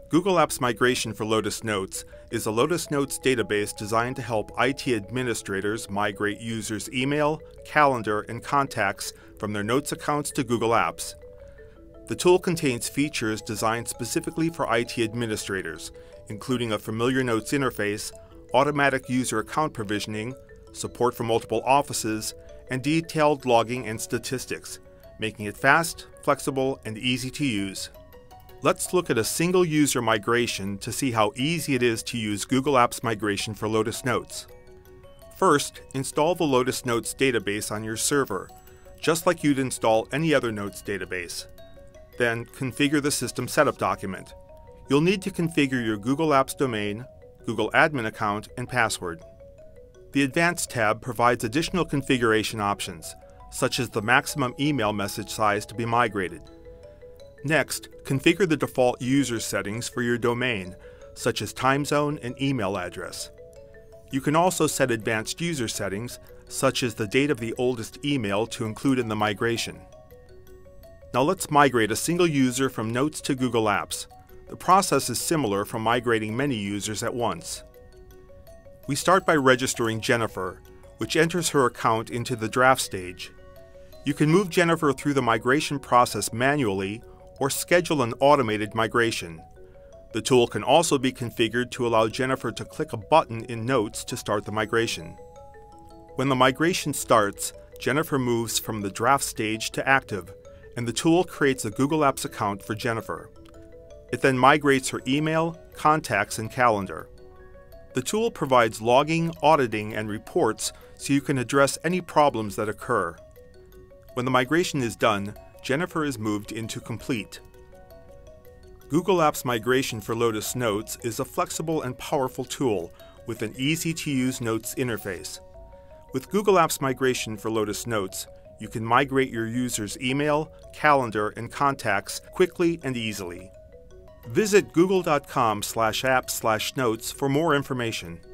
Google Apps Migration for Lotus Notes is a Lotus Notes database designed to help IT administrators migrate users' email, calendar, and contacts from their Notes accounts to Google Apps. The tool contains features designed specifically for IT administrators, including a familiar Notes interface, automatic user account provisioning, support for multiple offices, and detailed logging and statistics, making it fast, flexible, and easy to use. Let's look at a single user migration to see how easy it is to use Google Apps Migration for Lotus Notes. First, install the Lotus Notes database on your server, just like you'd install any other Notes database. Then, configure the system setup document. You'll need to configure your Google Apps domain, Google admin account, and password. The Advanced tab provides additional configuration options, such as the maximum email message size to be migrated. Next, configure the default user settings for your domain, such as time zone and email address. You can also set advanced user settings, such as the date of the oldest email to include in the migration. Now let's migrate a single user from Notes to Google Apps. The process is similar from migrating many users at once. We start by registering Jennifer, which enters her account into the draft stage. You can move Jennifer through the migration process manually or schedule an automated migration. The tool can also be configured to allow Jennifer to click a button in Notes to start the migration. When the migration starts, Jennifer moves from the draft stage to active, and the tool creates a Google Apps account for Jennifer. It then migrates her email, contacts, and calendar. The tool provides logging, auditing, and reports so you can address any problems that occur. When the migration is done, Jennifer is moved into Complete. Google Apps Migration for Lotus Notes is a flexible and powerful tool with an easy-to-use Notes interface. With Google Apps Migration for Lotus Notes, you can migrate your users' email, calendar, and contacts quickly and easily. Visit google.com/apps/notes for more information.